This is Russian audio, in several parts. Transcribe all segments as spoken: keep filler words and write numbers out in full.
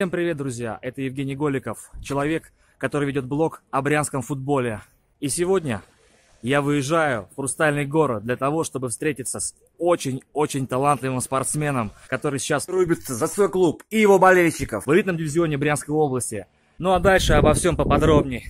Всем привет, друзья! Это Евгений Голиков, человек, который ведет блог о брянском футболе. И сегодня я выезжаю в Хрустальный город для того, чтобы встретиться с очень-очень талантливым спортсменом, который сейчас рубится за свой клуб и его болельщиков в элитном дивизионе Брянской области. Ну а дальше обо всем поподробнее.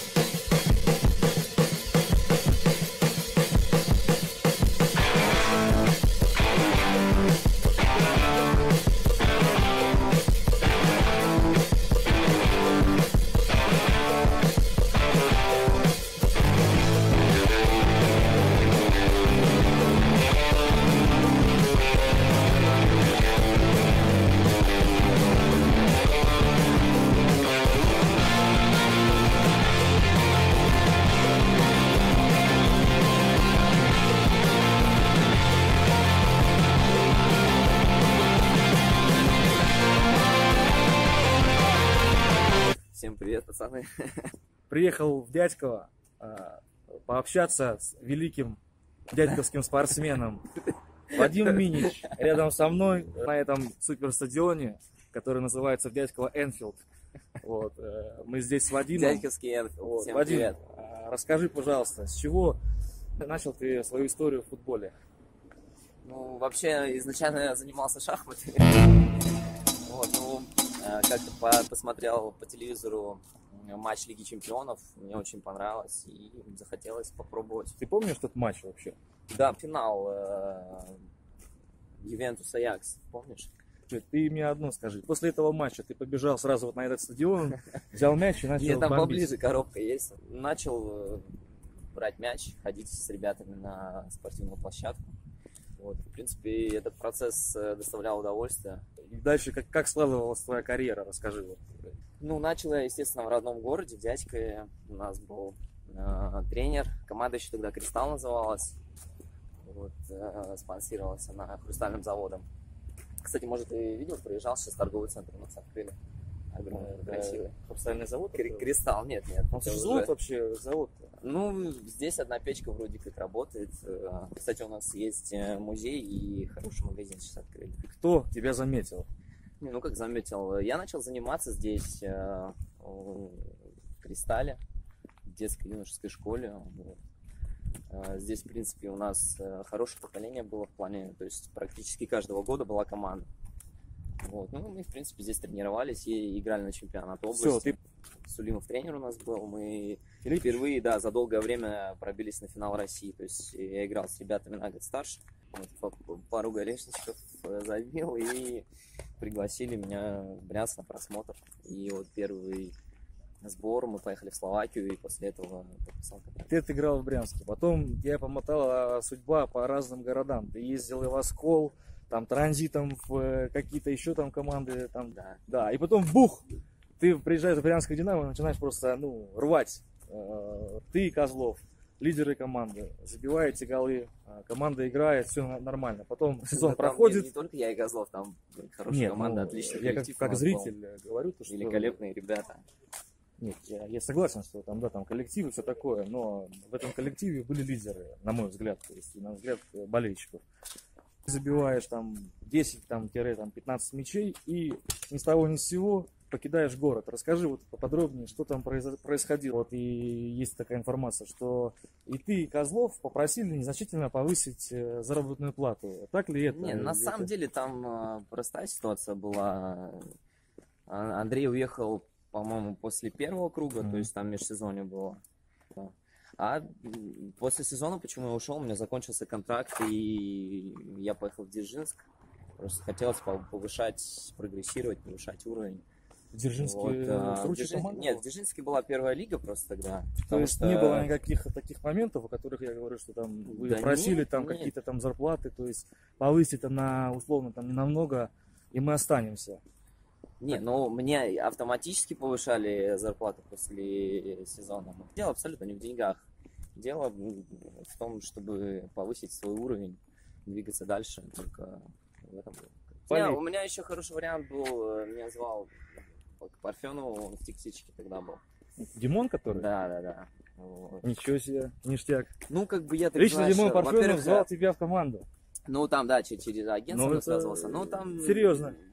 Всем привет, пацаны. Приехал в Дядьково э, пообщаться с великим дядьковским спортсменом Вадим Минич. Рядом со мной на этом суперстадионе, который называется в Дядьково Энфилд. Вот, э, мы здесь с Вадимом. Дядьковский Энфилд. Вот, Всем Вадим, привет. э, расскажи, пожалуйста, с чего начал ты свою историю в футболе? Ну, вообще, изначально я занимался шахматами. Вот, ну, как-то по посмотрел по телевизору матч Лиги Чемпионов, мне очень понравилось и захотелось попробовать. Ты помнишь тот матч вообще? Да, финал э, Ювентус Аякс, помнишь? Ты мне одно скажи, после этого матча ты побежал сразу вот на этот стадион, взял мяч и начал Нет, там бомбить. поближе коробка есть. Начал брать мяч, ходить с ребятами на спортивную площадку. Вот, в принципе, этот процесс доставлял удовольствие. И дальше как, как складывалась твоя карьера, расскажи. Вот. Ну, начал я, естественно, в родном городе, в Дядькове. У нас был э, тренер, команда еще тогда «Кристалл» называлась. Вот, э, спонсировалась она Хрустальным заводом. Кстати, может, ты видел, проезжал, сейчас торговый центр у нас открыли. Огромный, Да, красивый. Хрустальный завод? Кри- Кристалл, нет, нет. Он существует вообще, завод? Ну, здесь одна печка вроде как работает. Кстати, у нас есть музей и хороший магазин сейчас открыли. Кто тебя заметил? Ну, как заметил, я начал заниматься здесь э, в Кристалле, в детской юношеской школе. Вот. Э, здесь, в принципе, у нас хорошее поколение было в плане, то есть практически каждого года была команда. Вот. Ну, мы, в принципе, здесь тренировались и играли на чемпионат области. Все, ты... Сулимов тренер у нас был. Мы впервые, да, за долгое время пробились на финал России. То есть я играл с ребятами на год старше. Вот, пару голешничков забил и пригласили меня в Брянск на просмотр. И вот первый сбор, мы поехали в Словакию, и после этого подписал контракт. Ты отыграл в Брянске. Потом я помотала судьба по разным городам. Ты ездил и в Оскол, там транзитом в какие-то еще там команды. Там, Да. Да, и потом бух! Ты приезжаешь в Брянское Динамо и начинаешь просто, ну, рвать. Ты и Козлов, лидеры команды, забиваете голы, команда играет, все нормально. Потом сезон Но проходит. Не, не только я и Козлов, там хорошая Нет, команда, ну, отличный я коллектив. как, как зритель был. Говорю, то, что... Великолепные ребята. Нет, я, я согласен, что там, да, там коллектив и все такое, но в этом коллективе были лидеры, на мой взгляд, то есть, на взгляд болельщиков. Ты забиваешь там десять-пятнадцать мячей и ни с того ни с сего покидаешь город. Расскажи вот поподробнее, что там происходило. Вот, и есть такая информация, что и ты, и Козлов попросили незначительно повысить заработную плату. Так ли это? Не, на самом деле там простая ситуация была. Андрей уехал, по-моему, после первого круга, mm-hmm. то есть там межсезонье было. А после сезона, почему я ушел, у меня закончился контракт, и я поехал в Дзержинск. Просто хотелось повышать, прогрессировать, повышать уровень. Дзержинский вот, а, в Дзержин... Нет, в Дзержинске была первая лига просто тогда. То есть что... не было никаких таких моментов, о которых я говорю, что там вы да просили нет, там какие-то там зарплаты, то есть повысить на условно там не намного, и мы останемся. Не, ну мне автоматически повышали зарплату после сезона. Дело абсолютно не в деньгах. Дело в том, чтобы повысить свой уровень, двигаться дальше. Только в этом. У меня, у меня еще хороший вариант был. Меня звал к Парфенову, он в Тиксичке тогда был. Димон, который? Да, да, да. Вот. Ничего себе, ништяк. Ну, как бы я так Лично знаешь, Димон Парфенов звал да. тебя в команду. Ну, там, да, через агентство ну, связывался. Ну, там... Серьезно?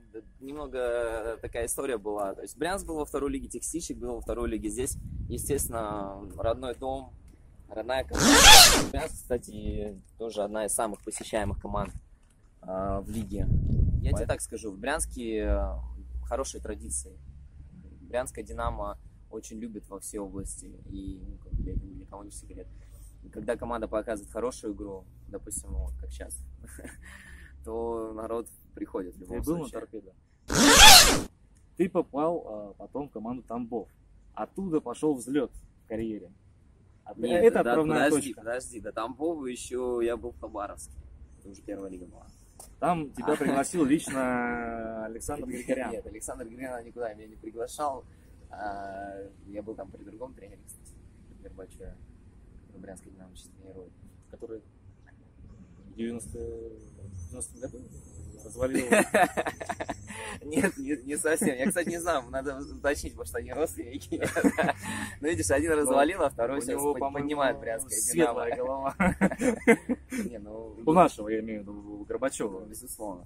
немного такая история была. То есть Брянск был во второй лиге, Текстильщик был во второй лиге. Здесь, естественно, родной дом, родная команда. Брянск, кстати, тоже одна из самых посещаемых команд а, в лиге. Я тебе так скажу, в Брянске хорошие традиции. Брянская «Динамо» очень любит во все области. И ну, как бы, это ни для кого не секрет. И когда команда показывает хорошую игру, допустим, вот как сейчас, то народ приходит в любом Ты случае. был на «Торпедо»? Ты попал а, потом в команду Тамбов. Оттуда пошел взлет в карьере. А Нет, это да, отправная подожди, точка. подожди, до Тамбова еще я был в Хабаровске. Это уже первая лига была. Там тебя пригласил лично Александр Григорян. Нет, Александр Григорян никуда меня не приглашал. А, я был там при другом тренере, кстати, при Горбачеве, который Брянская «Динамо» сейчас тренирует. Который в девяностом году развалил. Нет, не, не совсем. Я, кстати, не знаю, надо уточнить, потому что они родственники. Ну, видишь, один развалил, а второй сейчас поднимает Брянская «Динамо». Светлая голова. Не, ну, У нашего, я имею в виду, у Горбачева. безусловно.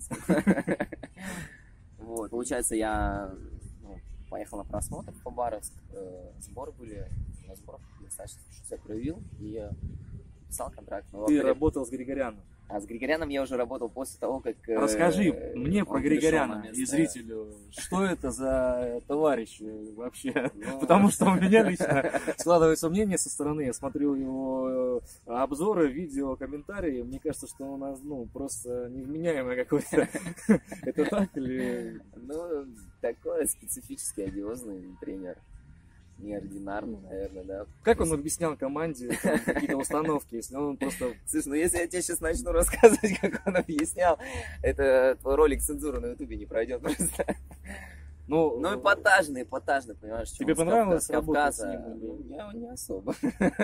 Вот, получается, я ну, поехал на просмотр в Хабаровск, э, сборы были, на сборах достаточно себя проявил и писал контракт. Но, Ты работал с Григоряном. А с Григоряном я уже работал после того, как... э, Расскажи мне про Григоряна место... и зрителю, что это за товарищ вообще? Ну... Потому что у меня лично складывается мнение со стороны. Я смотрю его обзоры, видео, комментарии. Мне кажется, что у нас ну, просто невменяемый какой-то. Это так или... Ну, такой специфический, одиозный тренер. Неординарный, наверное, да. Как он объяснял команде там, какие-то установки, если он просто... Слушай, ну если я тебе сейчас начну рассказывать, как он объяснял, это твой ролик цензуры на ютубе не пройдет просто. Ну, Ну, эпатажный, эпатажный, понимаешь? Тебе понравилось работать с ним? Ну, не, не особо.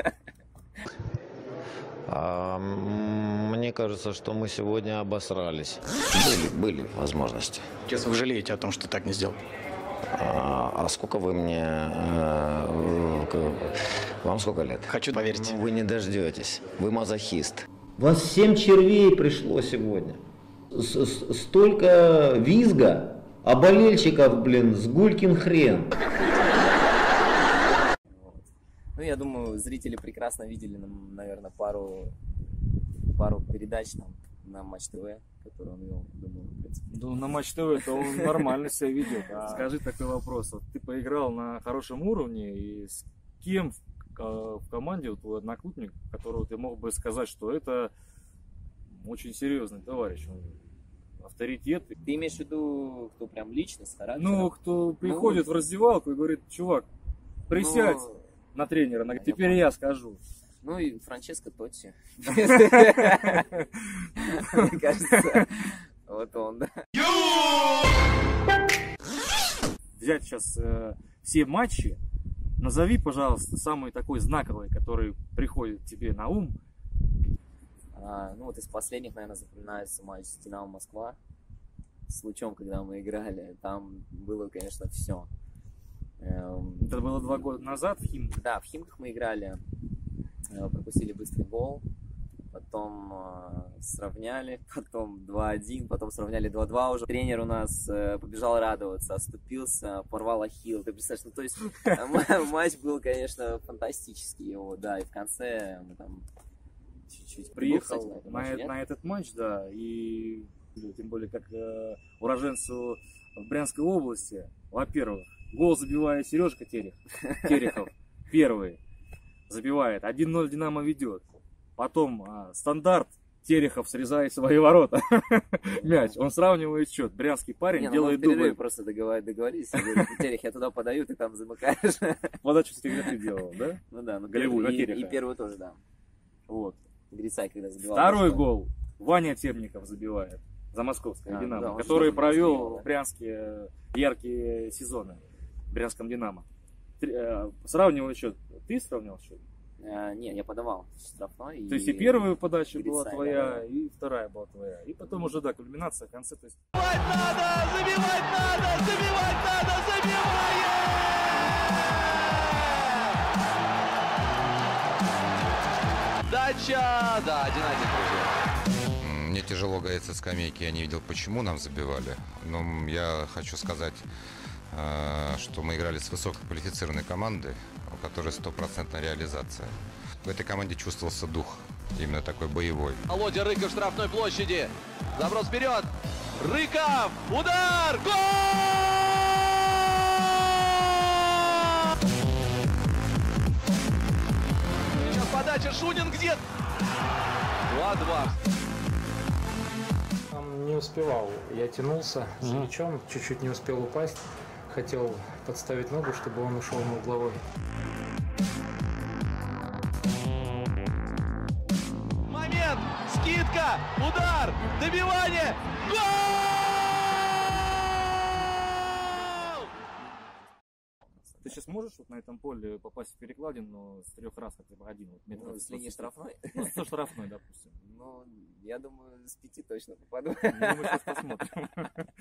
А, мне кажется, что мы сегодня обосрались. Были, были возможности. Честно, вы жалеете о том, что так не сделал? А, а сколько вы мне... э, к- Вам сколько лет? Хочу поверить. Ну, вы не дождетесь. Вы мазохист. Вас семь червей пришло сегодня. С- с- Столько визга, а болельщиков, блин, с гулькин хрен. Ну, я думаю, зрители прекрасно видели, наверное, пару, пару передач там на Матч ТВ, которые он вел, думаю, в принципе. Ну, на Матч ТВ это он нормально себя ведет. А скажи такой вопрос. Вот ты поиграл на хорошем уровне, и с кем в, э, в команде вот, твой одноклубник, которого ты мог бы сказать, что это очень серьезный товарищ, он авторитет? Ты имеешь в виду, кто прям личность, характер? Ну, кто приходит в раздевалку и говорит: чувак, присядь Ну, на тренера, на- я теперь понял. я скажу. Ну и Франческо Тотти. Мне кажется, вот он, да. Взять сейчас э, все матчи, назови, пожалуйста, самый такой знаковый, который приходит тебе на ум. А, ну вот из последних, наверное, запоминается матч с Динамо Москва с Лучом, когда мы играли. Там было, конечно, все. Это было два года назад в Химках. Да, в Химках мы играли, э, пропустили быстрый гол, потом э, сравняли, потом два-один, потом сравняли два-два уже. Тренер у нас э, побежал радоваться, оступился, порвал ахилл. Ты представляешь, ну то есть э, матч был, конечно, фантастический его, да, и в конце мы там чуть-чуть... Приехал Был, кстати, на, матч, э- нет? на этот матч, да, и тем более как э, уроженцу Брянской области, во-первых, гол забивает Сережка Терех, Терехов, первый забивает, один ноль Динамо ведет, потом а, стандарт, Терехов срезает свои ворота, мяч, он сравнивает счет, брянский парень Не, ну, делает мы в перерыве дубль, просто договор- договорились, я говорю: Терех, я туда подаю, ты там замыкаешь. подачу, кстати, ты делал, да? Ну да, ну Голевую, первый- на и, Тереха. и первый тоже, да. Вот. Грицай, когда забивал. Второй что- гол Ваня Темников забивает за московское А, Динамо, да, он который тоже провел забивал, да. в Брянске яркие сезоны в Брянском Динамо. Три- э, Сравнивал счет. Ты сравнил счет? А, не, я подавал штрафной. То есть и первая подача Грицай, была да, твоя, да. и вторая была твоя. И потом уже, да, кульминация в конце. То есть... Дача, да, один-один, друзья. Мне тяжело говорить со скамейки, я не видел, почему нам забивали. Но я хочу сказать, что мы играли с высококвалифицированной командой, у которой стопроцентная реализация. В этой команде чувствовался дух, именно такой боевой. Володя Рыков в штрафной площади. Заброс вперед. Рыков! Удар! Гол! Сейчас подача. Шунин где? два-два. Не успевал. Я тянулся за мячом, чуть-чуть не успел упасть. Хотел подставить ногу, чтобы он ушел на угловой. Момент! Скидка! Удар! Добивание! Гол! Ты сейчас можешь вот на этом поле попасть в перекладину с трех раз хотя бы один? Вот, метров Ну, с линии штрафной? Ну, со штрафной, допустим. Ну, я думаю, с пяти точно попаду. Ну, мы сейчас посмотрим.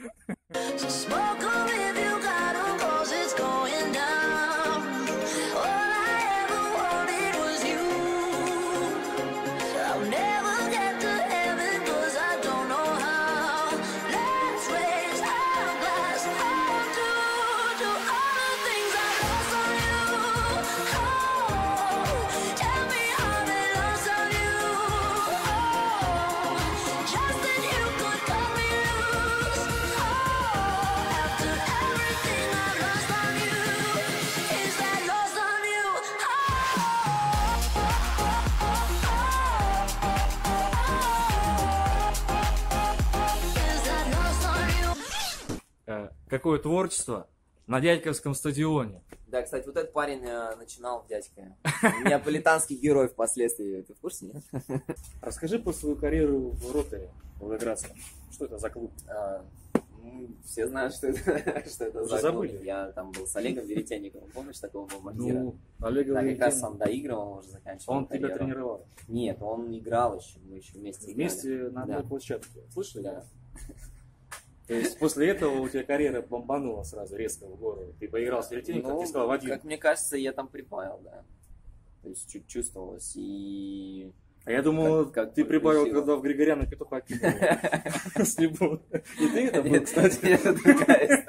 Какое творчество на Дядьковском стадионе. Да, кстати, вот этот парень э, начинал в Дядькове. Неаполитанский герой впоследствии. Ты в курсе, нет? Расскажи про свою карьеру в Роторе Волгоградском. Что это за клуб? А, ну, все знают, что это, что это Уже за забыли. клуб. Я там был с Олегом Веретенниковым. Помнишь такого бомбардира? Ну, Олег Да, как раз Веретенников. он доигрывал, он уже заканчивал Он тебя карьеру. тренировал? Нет, он играл еще, мы еще вместе Вместе играли. на одной Да. площадке. Слышали? Да. То есть после этого у тебя карьера бомбанула сразу резко в гору. Ты поиграл с Веретенниковым, Ну, ты сказал в один. как мне кажется, я там прибавил, да. То есть чуть чувствовалось. И А я думал, как- как ты прибавил, подключила. когда в Григоряна петуха кинул. С Либо. И ты это был, это, кстати. это другая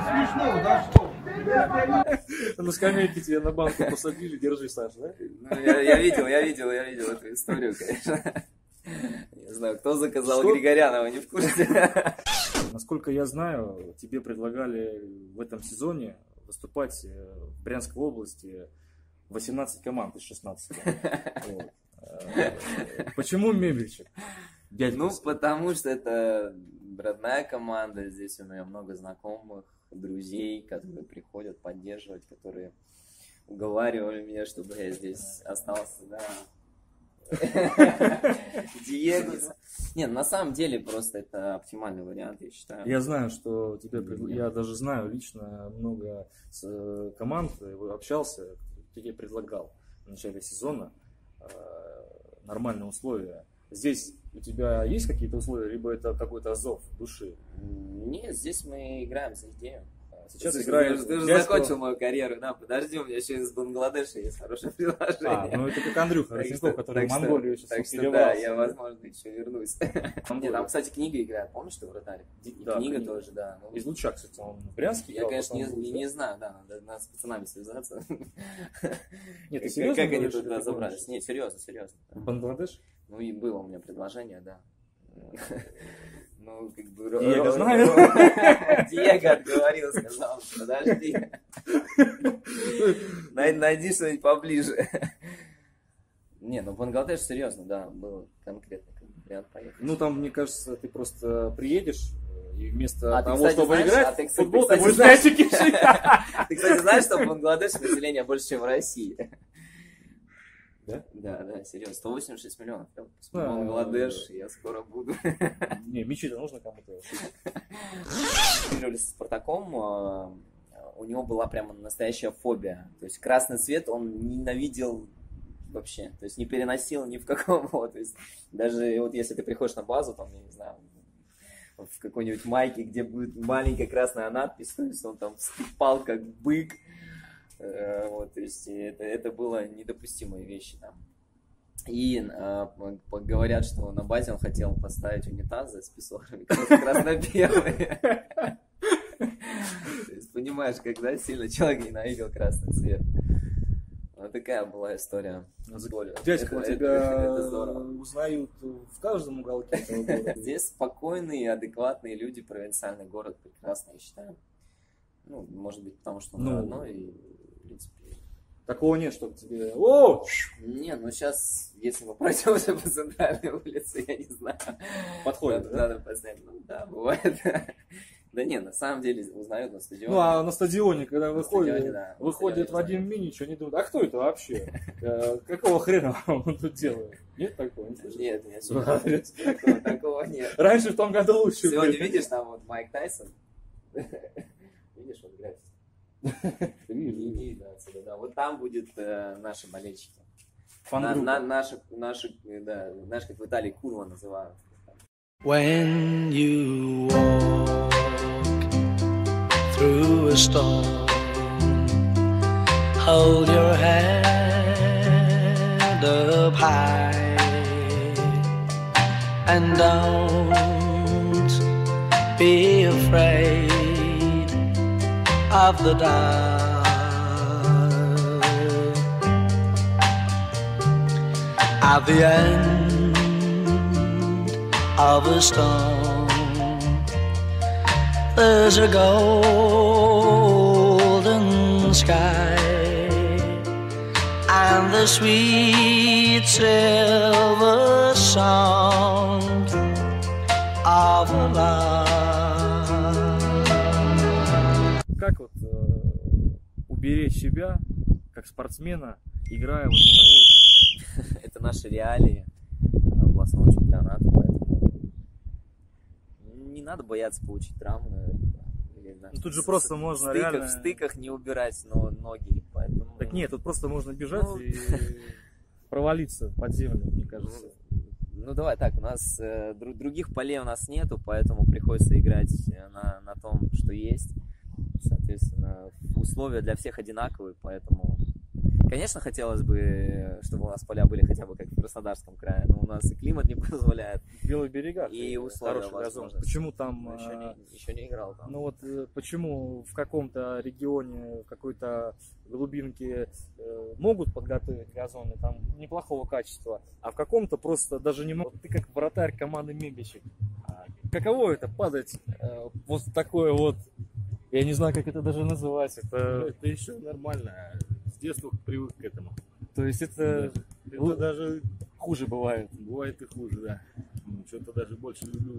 история. На скамейке тебя на банку посадили, держи, Саша, да? Ну, я, я видел, я видел, я видел эту историю, конечно. Не знаю, кто заказал Что? Григорянова, не в курсе. Насколько я знаю, тебе предлагали в этом сезоне выступать в Брянской области восемнадцать команд из шестнадцати. Вот. Э, Почему Мебельчик? Ну, Дядьковский. потому что это родная команда, здесь у меня много знакомых, друзей, которые приходят поддерживать, которые уговаривали меня, чтобы я здесь остался, да. Диего. Не, на самом деле просто это оптимальный вариант, я считаю. Я знаю, что тебе, пред- я даже знаю лично много с, э, команд, э, общался, кто тебе предлагал в начале сезона э, нормальные условия. Здесь у тебя есть какие-то условия, либо это какой-то зов души? Нет, здесь мы играем за идею. Сейчас Слушай, играешь ты, ты в уже Дядьково. закончил мою карьеру, да, подожди, у меня еще из Бангладеша есть хорошее предложение. А, ну это как Андрюха Так Росняков, что- который в так что- Монголию сейчас Так что да, перебрался. я, возможно, еще вернусь. Нет, там, кстати, книга играет, помнишь, ты вратарь? И Да, книга книга. тоже, да. Ну, Из Луча, кстати, он в Брянске я, играл, конечно, не, потом в не, Луч, не да? знаю, да, надо, надо с пацанами связаться. Нет, ты Как- серьезно Как они говоришь, тут или ты разобрались? гонишь? Нет, серьезно, серьезно. В Бангладеш? Ну и было у меня предложение, да. Ну, как бы... Диего знаю. Диего отговорил, сказал, подожди. Най- Найди что-нибудь поближе. Не, ну Бангладеш серьезно, да, был конкретно как бы вариант поехать. Ну там, мне кажется, ты просто приедешь и вместо А ты, того, кстати, чтобы знаешь- играть а ты, в кстати, футбол, ты кстати, будешь знаешь- мячики шить. Ты, кстати, знаешь, что в Бангладеше население больше, чем в России? Да? Да, да, серьезно. сто восемьдесят шесть миллионов. Я вот А, Бангладеш, я скоро буду. Не, мячи-то нужно кому-то шить. Играли с Спартаком, э, у него была прямо настоящая фобия. То есть красный цвет он ненавидел вообще. То есть не переносил ни в каком. Вот, то есть даже вот если ты приходишь на базу, там, я не знаю, в какой-нибудь майке, где будет маленькая красная надпись, то есть он там скипал как бык. Э, Вот, то есть это, это было недопустимые вещи там. И э, говорят, что на базе он хотел поставить унитазы с писсуарами, красно-белые. То есть, понимаешь, когда сильно человек ненавидел красный цвет. Вот такая была история. Дядька, тебя узнают в каждом уголке этого города. Здесь спокойные, адекватные люди, провинциальный город прекрасно, я считаю. Ну, может быть, потому что он ну, родной, и, в принципе... Такого нет, чтобы тебе... О! Не, ну сейчас, если мы пройдемся по центральной улице, я не знаю. Подходит, надо, да? Надо познать. Ну да, бывает. Да не, на самом деле узнают на стадионе. Ну а на стадионе, когда выходит, стадионе, да, выходит Вадим Минич, они думают, а кто это вообще? Какого хрена он тут делает? Нет такого? Нет, нет, такого нет. Раньше в том году лучше. Сегодня видишь, там вот Майк Тайсон. Видишь, вот граффити. Вижу. Да, отсюда, да. Вот там будет э, наши болельщики. На, на, наши, наши, да, знаешь, как в Италии курва называют. When you walk through a storm, hold your head up high and don't be afraid of the dark. At the end of a storm, there's a golden sky and the sweet silver sound of love. Как вот э, уберечь себя, как спортсмена, играя вот... Это наши реалии областного чемпионата, поэтому не надо бояться получить травмы. Или, ну, тут же просто можно в стыках, реально... В стыках не убирать но, ноги, поэтому... Так нет, тут просто можно бежать ну... и провалиться под землю, мне кажется. Ну давай так, у нас э, друг, других полей у нас нету, поэтому приходится играть на, на том, что есть. Соответственно, условия для всех одинаковые, поэтому... Конечно, хотелось бы, чтобы у нас поля были хотя бы как в Краснодарском крае, но у нас и климат не позволяет. В Белых берегах и условия газон. Почему там... Еще не, еще не играл там. Ну вот почему в каком-то регионе, в какой-то глубинке э, могут подготовить газоны там неплохого качества, а в каком-то просто даже не могут. Ты как вратарь команды Мегачек. Каково это падать э, вот такое вот, я не знаю, как это даже называть. Это, это еще нормально. С детства привык к этому. То есть это, да. Это даже хуже бывает. Бывает и хуже, да. Что-то даже больше люблю.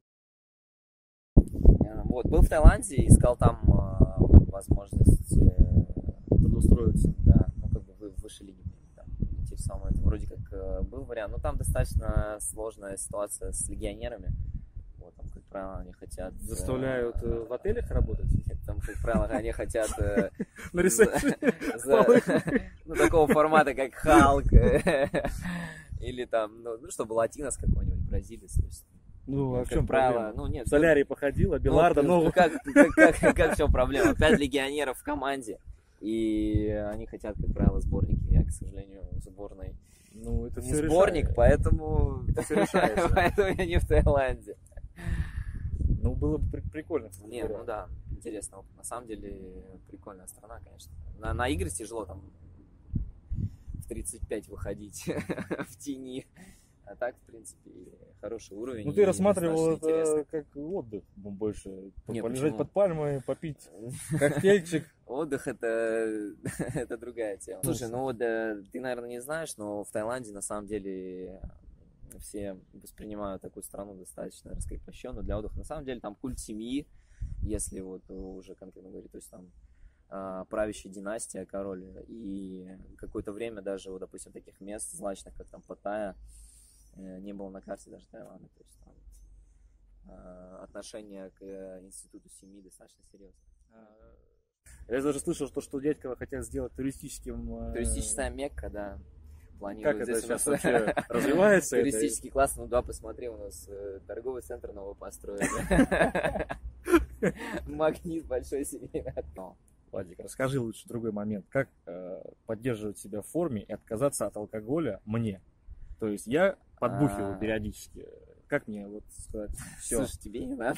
Вот, был в Таиланде, искал там э, возможность э, трудоустроиться. Да, ну как бы в высшей лиге там, интересовало. Это вроде как э, был вариант. Но там достаточно сложная ситуация с легионерами. Вот, там, как правило, они хотят... Заставляют э, в отелях работать? Там, как правило, они хотят... На ресепшене? Ну, такого формата, как Халк. Или там, ну, чтобы латинос какой-нибудь, бразилец. Ну, а в чем правило? Ну, нет. В солярий походила, Беларда, ну... ну... Как, как, как, как в чем проблема? Пять легионеров в команде, и они хотят, как правило, сборники. Я, к сожалению, сборной ну, это не сборник, решает. Поэтому... поэтому я не в Таиланде. Ну, было бы прикольно. Не, ну да, интересно. На самом деле, прикольная страна, конечно. На, на игры тяжело там в тридцать пять выходить в тени. А так, в принципе, хороший уровень. Ну, ты рассматривал это как отдых больше. Не, полежать почему? Под пальмой, попить коктейльчик. Отдых это, это другая тема. Слушай, ну вот ты, наверное, не знаешь, но в Таиланде на самом деле все воспринимают такую страну достаточно раскрепощенную для отдыха. На самом деле там культ семьи, если вот уже конкретно говорить, то есть там правящая династия, король, и какое-то время даже, вот, допустим, таких мест злачных, как там Паттайя, не было на карте даже Таиланда. То есть там э, отношение к институту семьи достаточно серьезное. Я даже слышал, что, что Дядькова хотят сделать туристическим... Э... Туристическая Мекка, да. Планируют. Как это сейчас вообще развивается? Туристический класс, ну да, посмотри, у нас торговый центр новый построили. Магнит большой семейный. Владик, расскажи лучше другой момент. Как поддерживать себя в форме и отказаться от алкоголя мне? То есть я подбухиваю А. периодически. Как мне вот сказать? Все. Слушай, тебе не надо.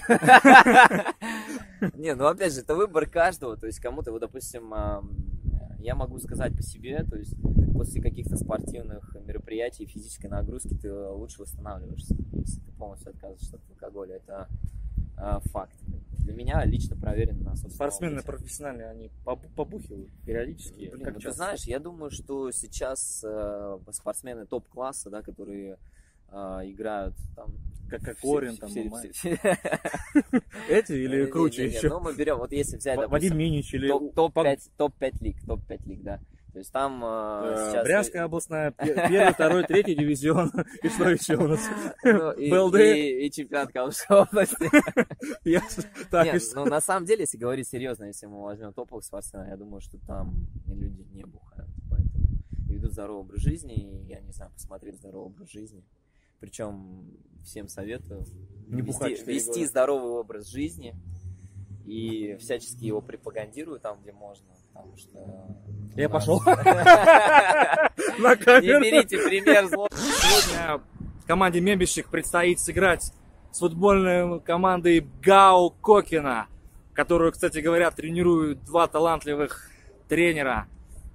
Не, ну опять же, это выбор каждого. То есть кому-то, вот, допустим, я могу сказать по себе, то есть после каких-то спортивных мероприятий, физической нагрузки ты лучше восстанавливаешься, если ты полностью отказываешься от алкоголя. Это факт. Для меня лично проверено на собственном Спортсмены опыте. профессиональные, они побухивают периодически. Блин, Как ну ты часто? знаешь, я думаю, что сейчас э, спортсмены топ-класса, да, которые э, играют там... Как все- Кокорин, там, все- Мамаев. все- Эти или Не, круче не, не, еще? Ну, мы берем, вот если взять, Вадим допустим, Минич или топ- топ-пять топ-пять лиг, топ-пять лиг, да. То есть там э, Э, сейчас... Брянская областная, пе- первый, второй, третий дивизион. И что еще у нас? Ну, и, БЛД. и, и чемпионат Калужской области. Ясно. Так, Нет, и что? ну на самом деле, если говорить серьезно, если мы возьмем топовых спортсменов, я думаю, что там люди не бухают, поэтому ведут здоровый образ жизни, и я не знаю, посмотреть здоровый образ жизни. Причем всем советую Не бухать вести, четыре вести года. здоровый образ жизни и всячески его пропагандирую там, где можно, потому что... Я у нас- пошел. На Не камеру. берите пример зло. Сегодня команде Мембищик предстоит сыграть с футбольной командой ГАУ Кокина, которую, кстати говоря, тренируют два талантливых тренера,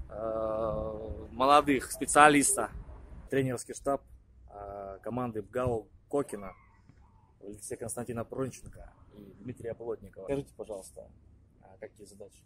э, молодых специалиста. Тренерский штаб э, команды ГАУ Кокина в лице Константина Пронченко и Дмитрия Плотникова. Скажите, пожалуйста, а какие задачи?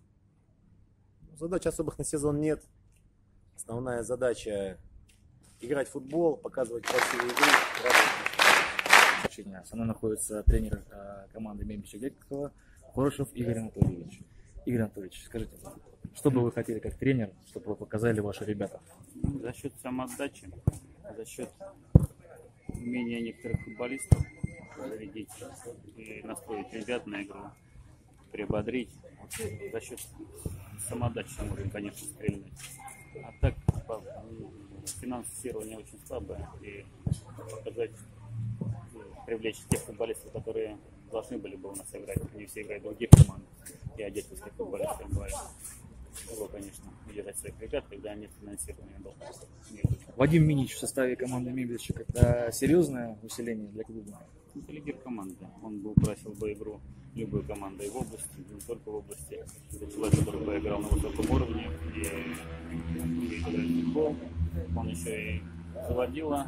Задач особых на сезон нет. Основная задача играть в футбол, показывать красивую игру, радовать. Значение. Она находится тренер э, команды Мембищик Дядькова Хорошев Игорь Анатольевич. Игорь Анатольевич, скажите, что бы вы хотели как тренер, чтобы вы показали ваши ребята? За счет самоотдачи, за счет умения некоторых футболистов зарядить и настроить ребят на игру, приободрить. Вот за счет самоотдачи можем, конечно, стрельнуть. А так по- финансирование очень слабое, и показать, ну, привлечь тех футболистов, которые должны были бы у нас играть. Не все играют в других командах. Я дядьковских футболистов говорю. Его, конечно, удержать своих ребят, когда нет финансирования дома. Вадим Минич в составе команды Мембищик — это серьезное усиление для клуба? Это лидер команды. Он бы украсил бы игру любой командой в области, не только в области. Это человек, который поиграл на высоком уровне и умеет играть в футбол. Он еще и заводила,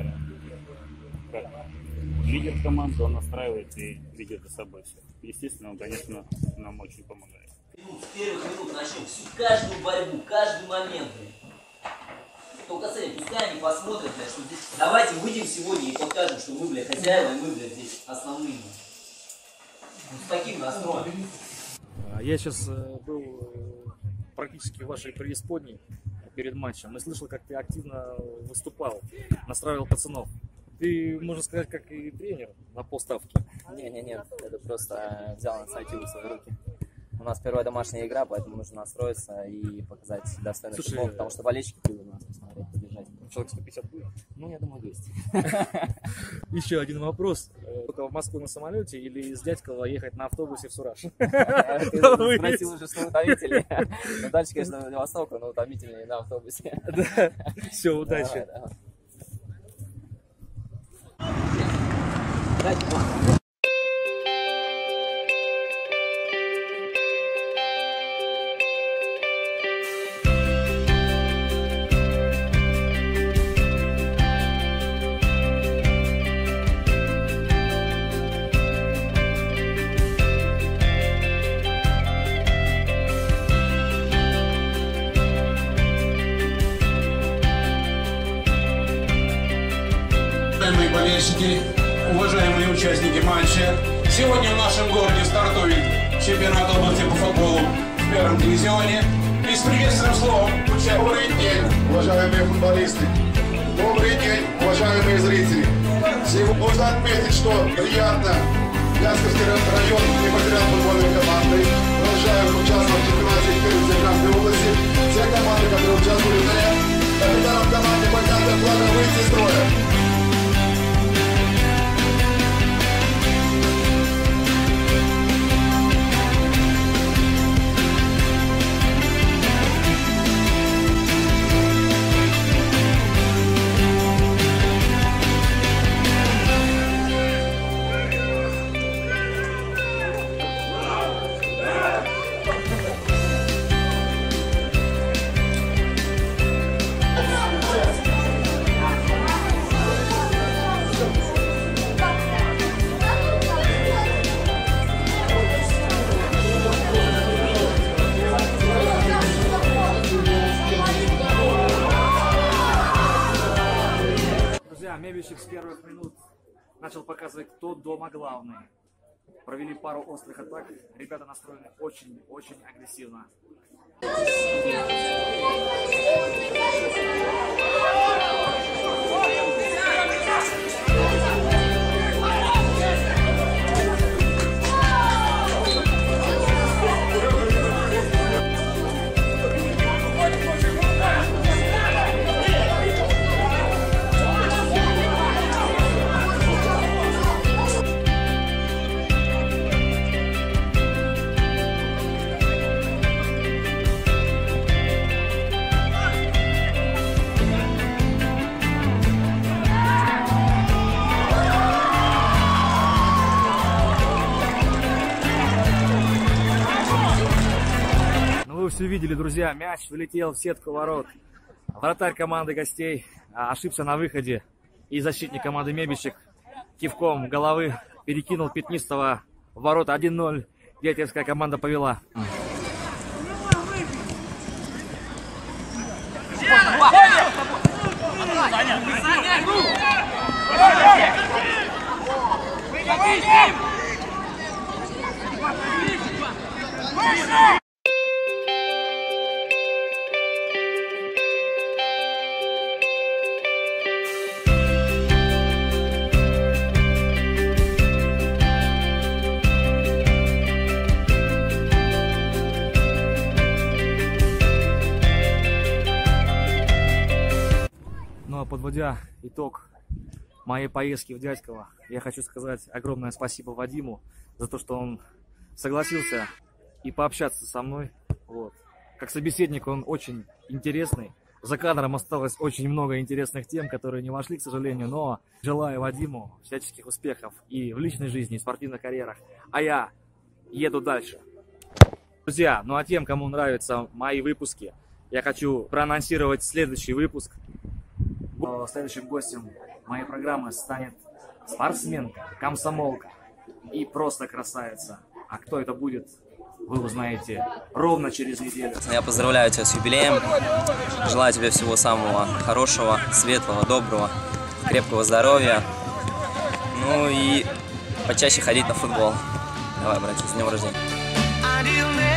и как лидер команды он настраивает и ведет за собой все. Естественно, он, конечно, нам очень помогает. С первых минут начнем всю каждую борьбу, каждый момент. Только с этим, пускай они посмотрят, блядь, что здесь... Давайте выйдем сегодня и покажем, что мы, блядь, хозяева, и мы, блядь, здесь основные. Ну, с таким настроем. Я сейчас был э, практически в вашей преисподней перед матчем и слышал, как ты активно выступал, настраивал пацанов. Ты, можно сказать, как и тренер на полставки. Не-не-не, это просто взял инициативу в свои руки. У нас первая домашняя игра, поэтому нужно настроиться и показать достойный Слушай, футбол, потому что болельщики придут нас посмотреть, поддержать. Человек сто пятьдесят будет? Ну, я думаю, двести. Еще один вопрос. Только в Москву на самолете или из Дядькова ехать на автобусе в Сураж? Ты спросил уже, что утомительнее. Ну, дальше, конечно, на Владивосток, но утомительнее на автобусе. Да. Все, удачи. Уважаемые болельщики, уважаемые участники матча, сегодня в нашем городе стартует чемпионат области по футболу в первом дивизионе. И с приветственным словом добрый день, уважаемые футболисты, добрый день, уважаемые зрители. Сегодня нужно отметить, что приятно, Вязковский район не потерял футбольной командой, продолжаем участвовать в чемпионате Кировской области. Все команды, которые участвуют в ней, капитаном команды поднятым флагом выйти из строя. Болельщик с первых минут начал показывать, кто дома главный. Провели пару острых атак. Ребята настроены очень-очень агрессивно. Все видели, друзья, мяч вылетел в сетку ворот. Вратарь команды гостей ошибся на выходе, и защитник команды Мебельщик кивком головы перекинул пятнистого в ворота. один ноль. Детевская команда повела. Подводя итог моей поездки в Дядьково, я хочу сказать огромное спасибо Вадиму за то, что он согласился и пообщаться со мной. Вот. Как собеседник он очень интересный. За кадром осталось очень много интересных тем, которые не вошли, к сожалению, но желаю Вадиму всяческих успехов и в личной жизни, и в спортивных карьерах. А я еду дальше. Друзья, ну а тем, кому нравятся мои выпуски, я хочу проанонсировать следующий выпуск. Следующим гостем моей программы станет спортсменка, комсомолка и просто красавица. А кто это будет, вы узнаете ровно через неделю. Я поздравляю тебя с юбилеем. Желаю тебе всего самого хорошего, светлого, доброго, крепкого здоровья. Ну и почаще ходить на футбол. Давай, братья, с днем рождения.